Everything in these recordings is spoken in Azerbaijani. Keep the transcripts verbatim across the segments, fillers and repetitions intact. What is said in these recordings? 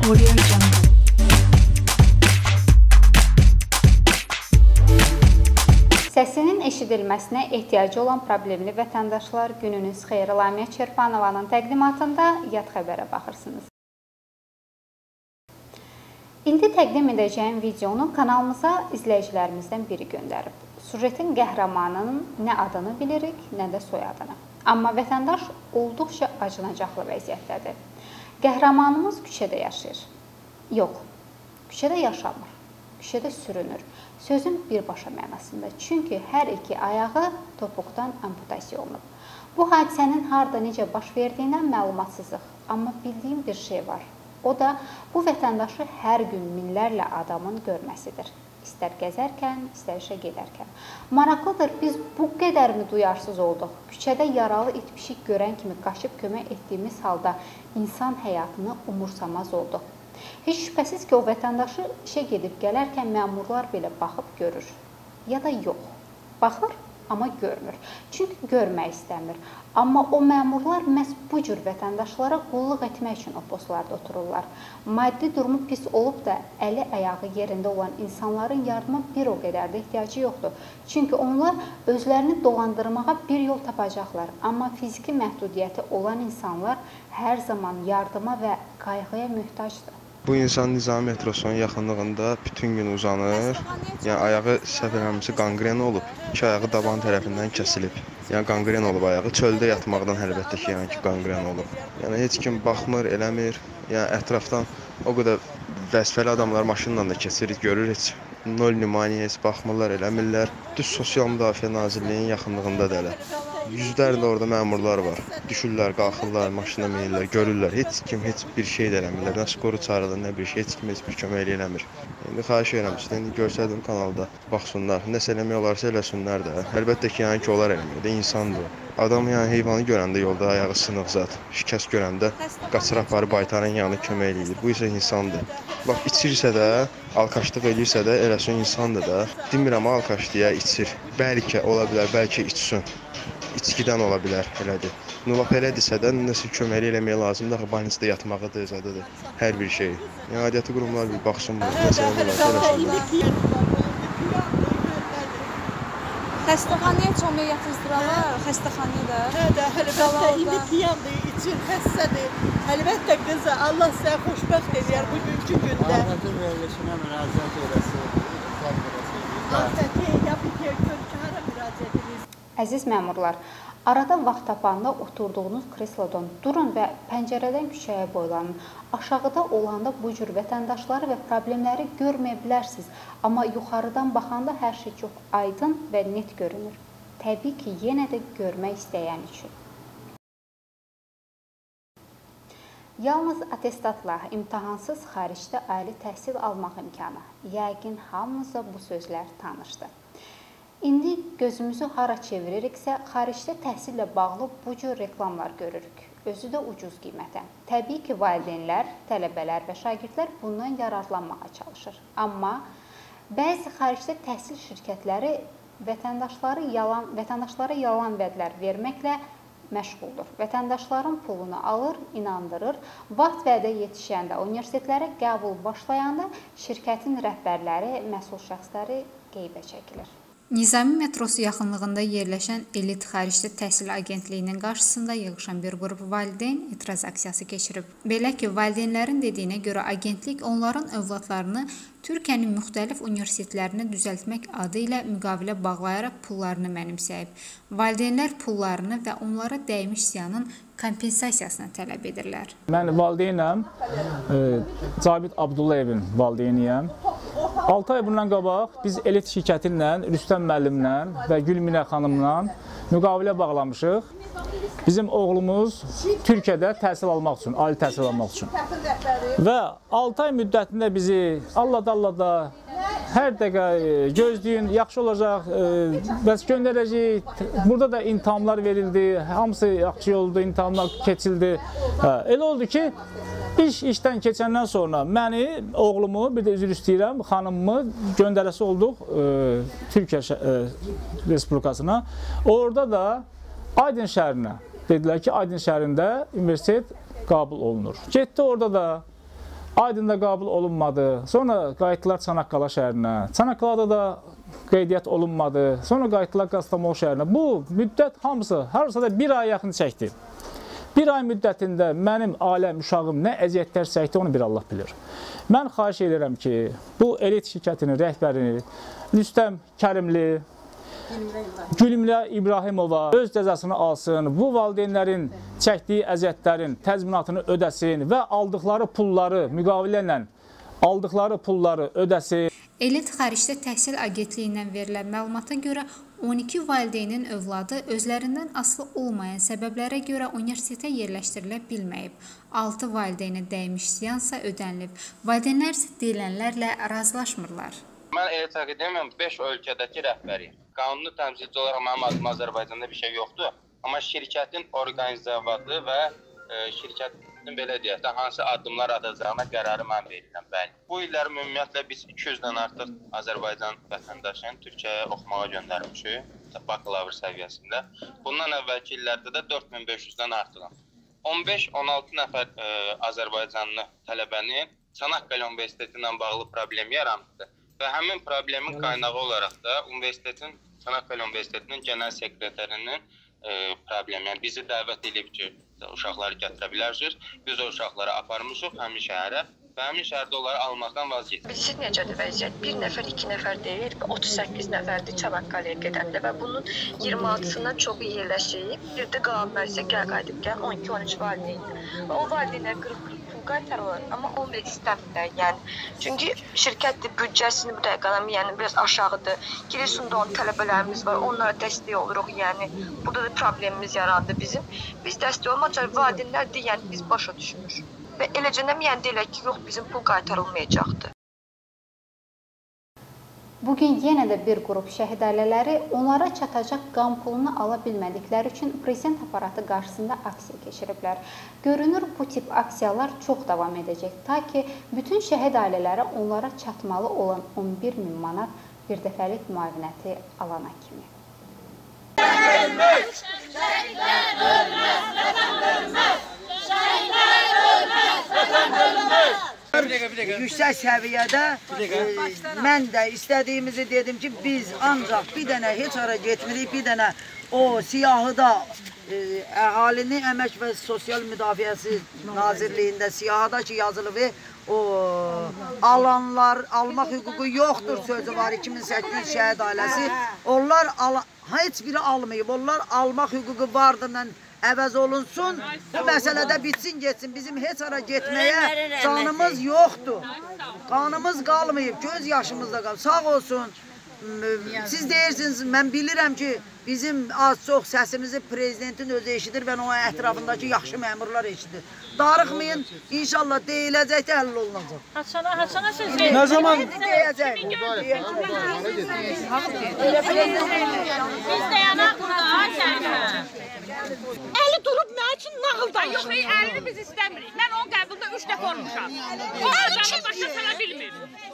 Audio Jungle. Səsinin eşidilməsinə ehtiyacı olan problemli vətəndaşlar, gününüz xeyir. Lamiyə Çerpanovanın təqdimatında Yad Xəbərə baxırsınız. İndi təqdim edəcəyim videonu kanalımıza izləyicilərimizdən biri göndərib. Sujetin qəhrəmanının nə adını bilirik, nə də soyadını. Amma vətəndaş olduqca acınacaqlı vəziyyətdədir. Qəhrəmanımız küçədə yaşayır. Yox, küçədə yaşamır, küçədə sürünür. Sözün birbaşa mənasında. Çünki hər iki ayağı topuqdan amputasiya olunub. Bu hadisənin harda necə baş verdiyindən məlumatsızıq. Amma bildiyim bir şey var. O da bu vətəndaşı hər gün minlərlə adamın görməsidir. İstər gəzərkən, istər işə gedərkən. Maraqlıdır, biz bu qədərini duyarsız olduq. Küçədə yaralı it pişik görən kimi qaçıb kömək etdiyimiz halda insan həyatını umursamaz olduq. Heç şübhəsiz ki, o vətəndaşı işə gedib gələrkən məmurlar belə baxıb görür. Ya da yox, baxır, amma görmür. Çünki görmək istəmir. Amma o məmurlar məhz bu cür vətəndaşlara qulluq etmək üçün o postlarda otururlar. Maddi durumu pis olub da əli ayağı yerində olan insanların yardıma bir o qədər də ehtiyacı yoxdur. Çünki onlar özlərini dolandırmağa bir yol tapacaqlar. Amma fiziki məhdudiyyəti olan insanlar hər zaman yardıma və qayğıya möhtacdır. Bu insan Nizami metrosunun yaxınlığında bütün gün uzanır. Yəni ayağı səhv eləmirəmsə qanqren olub. İki ayağı daban tərəfindən kəsilib. Yəni qanqren olub ayağı. Çöldə yatmaqdan əlbəttə ki, yəni ki qanqren olub. Yəni heç kim baxmır, eləmir. Yəni ətrafdan o qədər vəzifəli adamlar maşınla da keçir, görür heç nol nümunəyə heç baxmırlar, eləmirlər. Düz Sosial Müdafiə Nazirliyinin yaxınlığında da elə. Yüzlərlə orada məmurlar var. Düşürlər, qalxırlar, maşına minirlər, görürlər. Heç kim heç bir şey də eləmirlər. Nə skoru çağırırlar, nə bir şey, heç kim heç bir kömək eləmir. İndi xahiş edirəm sizdən, görsədim kanalda baxsınlar. Nəsə eləmək olarsa eləsinlər də. Əlbəttə ki, yəni ki, onlar eləmir də, insandır. Adam yəni heyvanı görəndə yolda ayağı sınıq zat, şikəst görəndə qaçır aparıb baytarın yanına kömək eləyir. Bu isə insandır. Bax, içirsə də, alkaşlıq eləyirsə də, eləsin insandır da. Demirəm, alkaşlıya içir. Bəlkə ola bilər, bəlkə içsin. İçkidən ola bilər, elədir. Lap elədirsə də, nəsə kömək eləmək lazımdır. Banizdə yatmağıdır, zadıdır, hər bir şey. Yəni, aidiyyatı qurumlar bir baxsın, məsələ olarsa eləsinlər. Xəstəxanaya çömək yatızdırarlar, xəstəxanaya da. Hə də, əlbəttə, indi piyandır, içir, xəstədir. Əlbəttə qızı, Allah sənə xoşbəxt edər bugünkü gündə. Ahmətin verilişinə müraciət eləsin. Ahməti, yapı ki, gör ki, hara müraciət edirsiniz? Əziz məmurlar, arada vaxt tapanda oturduğunuz kreslodan durun və pəncərədən küçəyə boylanın. Aşağıda olanda bu cür vətəndaşları və problemləri görməyə bilərsiniz. Amma yuxarıdan baxanda hər şey çox aydın və net görünür. Təbii ki, yenə də görmək istəyən üçün. Yalnız atestatla, imtahansız xaricdə ali təhsil almaq imkanı. Yəqin hamımıza bu sözlər tanışdır. İndi gözümüzü hara çeviririksə, xaricdə təhsillə bağlı bu cür reklamlar görürük. Özü də ucuz qiymətə. Təbii ki, valideynlər, tələbələr və şagirdlər bundan yararlanmağa çalışır. Amma bəzi xaricdə təhsil şirkətləri vətəndaşları yalan, vətəndaşlara yalan vədlər verməklə məşğuldur. Vətəndaşların pulunu alır, inandırır. Vaxt vədə yetişəndə, universitetlərə qəbul başlayanda şirkətin rəhbərləri, məsul şəxsləri qeybə çəkilir. Nizami metrosu yaxınlığında yerləşən Elit Xaricdə Təhsil Agentliyinin qarşısında yığışan bir qrup valideyn etiraz aksiyası keçirib. Belə ki, valideynlərin dediyinə görə agentlik onların övladlarını Türkiyənin müxtəlif universitetlərini düzəltmək adı ilə müqavilə bağlayaraq pullarını mənimsəyib. Valideynlər pullarını və onlara dəymiş ziyanın kompensasiyasını tələb edirlər. Mən valideynəm, Cabit Abdullayevin valideyniyəm. altı ay bundan qabaq biz Elit şirkəti ilə, Rüstəm müəllimlə və Gülminə xanımla müqavilə bağlamışıq. Bizim oğlumuz Türkiyədə təhsil almaq üçün, ali təhsil almaq üçün. Və altı ay müddətində bizi allada-allada hər dəqiqə gözləyin, yaxşı olacaq, bəs göndərəcəyik. Burada da imtahanlar verildi, hamısı yaxşı oldu, imtahanlar keçildi. Elə oldu ki, İş işdən keçəndən sonra məni, oğlumu, bir də üzr istəyirəm, xanımımı göndərəsi olduq e, Türkiyə e, Respublikasına. Orada da Aydın şəhərinə dedilər ki, Aydın şəhərində universitet qəbul olunur. Getdi orada da Aydında qəbul olunmadı. Sonra qayıtdılar Çanaqqala şəhərinə. Çanaqqalada da qeydiyyat olunmadı. Sonra qayıtdılar Kastamonu şəhərinə. Bu müddət hamısı, harasa da bir ay yaxın çəkdi. Bir ay müddətində mənim ailəm, uşağım nə əziyyətlər çəkdi, onu bir Allah bilir. Mən xahiş edirəm ki, bu elit şirkətinin rəhbərini Rüstəm Kərimli, Gülümlə İbrahimova öz cəzasını alsın, bu valideynlərin çəkdiyi əziyyətlərin təzminatını ödəsin və aldıqları pulları müqavilə ilə aldıqları pulları ödəsin. Elit Xaricdə Təhsil Agentliyindən verilən məlumata görə on iki valideynin övladı özlərindən asılı olmayan səbəblərə görə universitetə yerləşdirilə bilməyib. altı valideyni dəymiş ziyansa ödənilib. Valideynlər isə deyilənlərlə razılaşmırlar. Mən Elit Akademiyam beş ölkədəki rəhbəriyim. Qanuni təmsilçi olaraq mənim adım Azərbaycanda bir şey yoxdur. Amma şirkətin orqanizavadı və e, şirkətin belə deyək də hansı addımlar atacağına qərarı mən verirəm. Bəli. Bu illər ümumiyyətlə biz iki yüzdən artıq Azərbaycan vətəndaşını Türkiyəyə oxumağa göndərmişik, bakalavr səviyyəsində. Bundan əvvəlki illərdə də dörd min beş yüzdən artıqam. on beş on altı nəfər e, Azərbaycanlı tələbəni Çanaqqala Universiteti ilə bağlı problem yarandı. Və həmin problemin kaynağı olaraq da universitetin, Çanaqqala Universitetinin genel sekreterinin e, problemi, yəni bizi dəvət edib ki, uşaqları gətirə bilərsiniz. Biz o uşaqları aparmışıq həmin şəhərə və həmin şəhərdə onları almaqdan vazgeçdik. Siz necədir vəziyyət? Bir nəfər, iki nəfər deyil, otuz səkkiz nəfərdir Çanaqqalaya gedəndə və bunun iyirmi altısından çoxu yerləşib. Bir də qalan mərsə gəl qayıdıb gəl on iki on üç valideyndir. Və o valideynlər qırıq qırıq pul qaytarırlar, amma olmayı istəmirlər. Yəni, çünki şirkətdir, büdcəsini bu dəqiqədən yəni biraz aşağıdır. Giresun'da on tələbələrimiz var, onlara dəstək oluruq. Yəni, burada da problemimiz yarandı bizim. Biz dəstək olmayacaq, valideynlər də yəni biz başa düşmür. Və eləcə yəni deyirlər ki, yox bizim pul qaytarılmayacaqdır. Bugün yenə də bir qrup şəhid ailələri onlara çatacaq qan pulunu ala bilmədikləri üçün prezident aparatı qarşısında aksiya keçiriblər. Görünür, bu tip aksiyalar çox davam edəcək, ta ki, bütün şəhid ailələri onlara çatmalı olan on bir min manat bir dəfəlik müavinəti alana kimi. Ölməz! Şəhidlər ölməz! Vətən ölməz! Şəhidlər ölməz! Vətən ölməz! Yüksək səviyyədə e, mən də istədiyimizi dedim ki, biz ancaq bir dənə heç ara getmirik, bir dənə o siyahıda e, əhalinin əmək və sosial müdafiəsi nazirliyində siyahıda ki yazılıb o alanlar almaq hüququ yoxdur sözü var iki min səkkiz şəhid ailəsi. Onlar ala, heç biri almayıb, onlar almaq hüququ vardır mən əvəz olunsun, bu məsələdə bitsin, geçsin. Bizim heç ara getməyə canımız yoxdur. Qanımız qalmayıb, göz yaşımız da qalıb. Sağ olsun, siz deyirsiniz, mən bilirəm ki, bizim az-çox səsimizi prezidentin özü eşidir və onun ətrafındakı yaxşı məmurlar eşidir. Darıxmayın, inşallah deyiləcək də həll olunacaq. Haçana, haçana söz verin. Nə zaman deyəcək? Biz dayanaq burada, şəhidlər. Əli durub nə üçün nağıl danışır? Yox, əlini biz istəmirik. Mən onun qəbulda üç dəfə olmuşam. O adamı başa sala bilmir.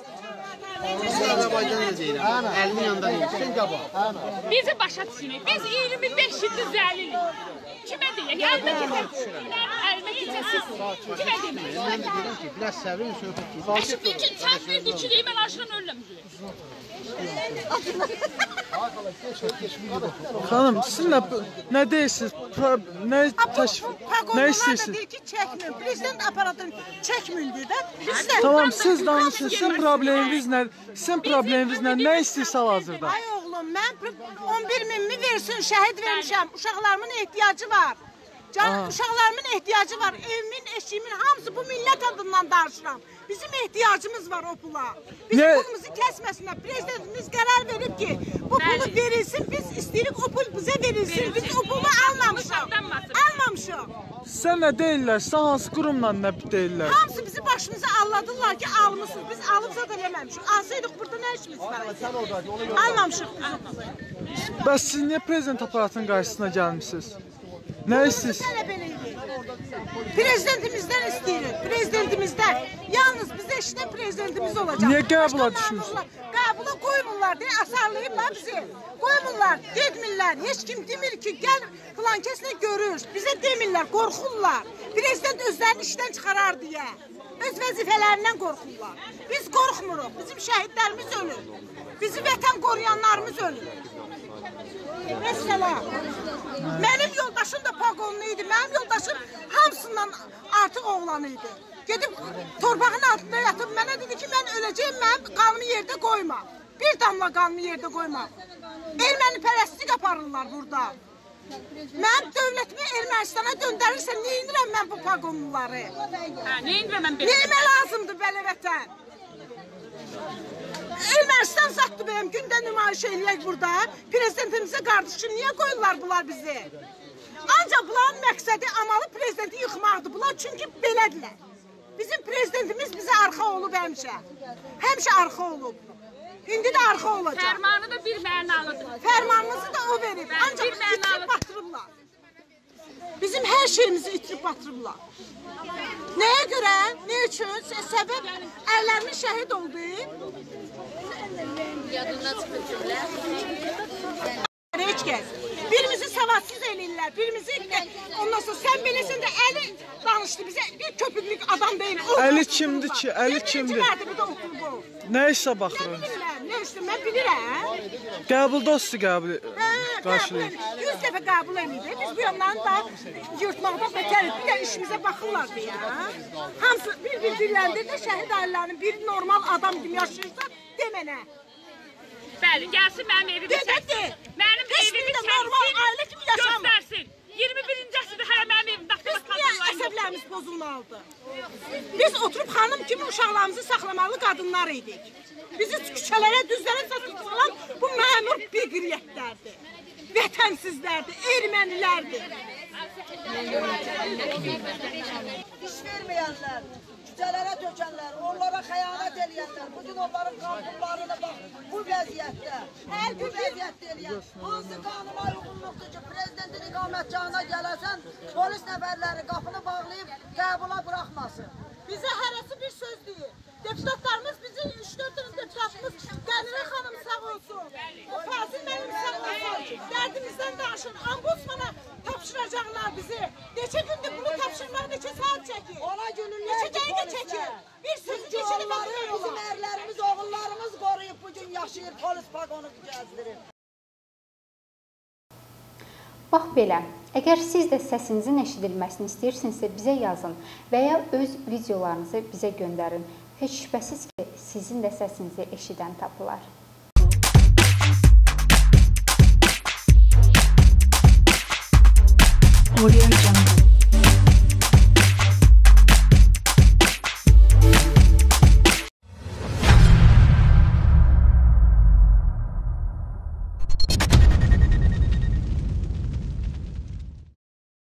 Əlini yanında deyil, sən qabaq. Bizi başa düşünün. Biz iyirmi beş ildir zəlilik. Kimə deyək? Əlimə keçər. Əlimə keçər siz. Kimə deyək? Mən deyirəm ki, biraz səbrin söhbət ki. Əşib bir ki, sən bir dikiliyim, mən aşıdan ölürəm. Xanım, siz nə, nə deyirsiniz? Nə təşrif, nə istəyirsiniz? Deyir ki, çəkmin, prezident aparatını çəkmin deyir də. Tamam, siz danışın, sizin probleminiz nə? Sizin probleminiz nə? Nə istəyirsə hazırda? Ay oğlum, mən on bir minimi versin, şəhid vermişəm, uşaqlarımın ehtiyacı var. Can, uşaqlarımın ehtiyacı var, evimin, eşimin, hamısı bu millət adından danışıram. Bizim ehtiyacımız var o pula. Bizim ne? Pulumuzu kəsməsinlər. Prezidentimiz qərar verib ki, bu pulu verilsin, biz istəyirik o pul bizə verilsin. Biz o pulu almamışıq. Almamışıq. Sən nə deyirlər? Sən hansı qurumla nə deyirlər? Hamısı bizi başımıza alladılar ki, almışsınız. Biz alıb zat eləməmişik. Alsaydıq burada nə işimiz var? Almamışıq biz. Bəs siz niyə prezident aparatının qarşısına gəlmişsiniz? Nə istəyirsiniz? Prezidentimizdən istəyirik, prezidentimizdən. Yalnız bizə işlən prezidentimiz olacaq. Niyə qəbula düşmüşsünüz? Qəbula qoymurlar deyə asarlayıblar bizi. Qoymurlar, getmirlər. Heç kim demir ki, gəl filan kəslə görür. Bizə demirlər, qorxurlar. Prezident özlərini işdən çıxarar deyə. öz vəzifələrindən qorxurlar. Biz qorxmuruq, bizim şəhidlərimiz ölür. Bizi vətən qoruyanlarımız ölür. Məsələn, mənim yoldaşım da paqonlu idi, mənim yoldaşım hamısından artıq oğlan idi. Gedib torpağın altında yatıb, mənə dedi ki, mən öləcəyim, mənim qanımı yerdə qoyma. Bir damla qanımı yerdə qoyma. Erməni pərəstlik aparırlar burada. Mənim dövlətimi Ermənistana döndərirsə, neyinirəm mən bu paqonluları? Neyinirəm mən belə? Neyimə lazımdır belə vətən? Ermənistan satdı benim, gündə nümayiş eləyək burada. Prezidentimizə qarşı niyə qoyurlar bunlar bizi? Ancaq bunların məqsədi amalı prezidenti yıxmaqdır. Bunlar çünki belədirlər. Bizim prezidentimiz bizə arxa olub həmişə. Həmişə arxa olub. İndi də arxa olacaq. Fərmanı da bir mənalıdır. Fərmanımızı da o verib. Ancaq itirib batırıblar. Bizim hər şeyimizi itirib batırıblar. Nəyə görə? Nə üçün? Səbəb ərlərimiz şəhid oldu. Yadından çıxır cümlə. Heç kəs. Birimizi savadsız eləyirlər, birimizi ondan sonra sən beləsən də Əli danışdı bizə, bir köpüklük adam deyil. Əli kimdir ki? Əli kimdir? Kimlərdir bir də otur bu? Nə isə baxırıq? Nə bilirəm, nə üçün, mən bilirəm. Qəbul dostu qəbul qarşılayır. Yüz dəfə qəbul eləyir. Biz bu yandan da yurtmaqdan betər, bir də işimizə baxırlar deyə. Hamısı bir-bir diləndir də şəhid ailələrinin biri normal adam kimi yaşayırsa, de mənə. Bəli, gəlsin mənim evimi çəksin. Mənim evimi çəksin, göstərsin. iyirmi birinci əsrdə hələ mənim evimdə avtomat qadınlar yoxdur. Biz niyə əsəblərimiz pozulmalıdır? Biz oturub xanım kimi uşaqlarımızı saxlamalı qadınlar idik. Bizi küçələrə, düzlərə satırsalar, bu məmur biqriyyətlərdir. Vətənsizlərdir, ermənilərdir. İş verməyənlər, küçələrə tökənlər, onlara xəyanət eləyənlər, bugün onların qanunlarına bax, bu vəziyyətdə, hər bu vəziyyətdə eləyən, hansı qanuna uyğunluqdur ki, prezidentin iqamətgahına gələrsən, polis nəfərləri qapını bağlayıb qəbula buraxmasın. Bizə hərəsi bir söz deyir. Deputatlarımız bizi üç dörd dənə deputatımız Qədirə xanım sağ olsun. Fazil mənim sağ olsun. Dərdimizdən danışın. Ombudsmana tapşıracaqlar bizi. Neçə gündür bunu tapşırmaq neçə saat çəkir? Ona gününlər neçə dəqiqə çəkir? Bir sözü keçirib bizim ərlərimiz, oğullarımız qoruyub bugün yaşayır, polis paqonu gəzdirir. Bax belə, əgər siz də səsinizin eşidilməsini istəyirsinizsə bizə yazın və ya öz videolarınızı bizə göndərin. Heç şübhəsiz ki, sizin də səsinizi eşidən tapılar. Audio Jungle.